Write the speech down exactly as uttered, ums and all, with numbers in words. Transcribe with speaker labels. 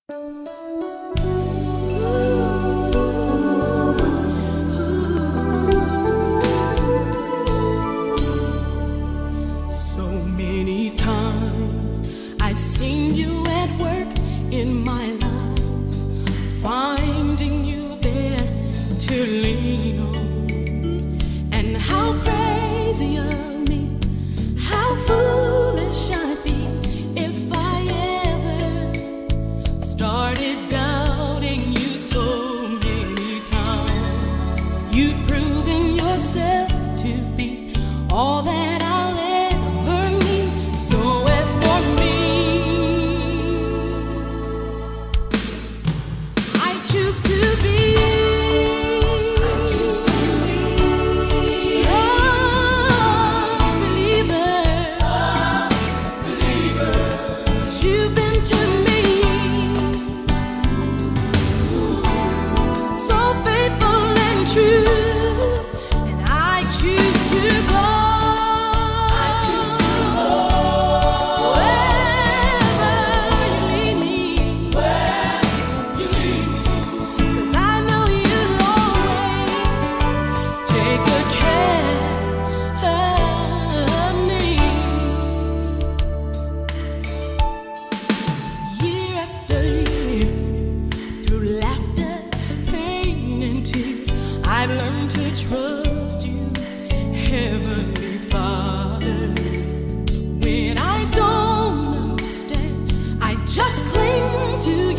Speaker 1: So many times I've seen you at work in my life, finding you there to lean on. And how crazy of me, how foolish I'd be if I ever started doubting you. So many times you've proven yourself to be all that I'll ever need. So as for me, I choose to be trust you, Heavenly Father. When I don't understand, I just cling to you.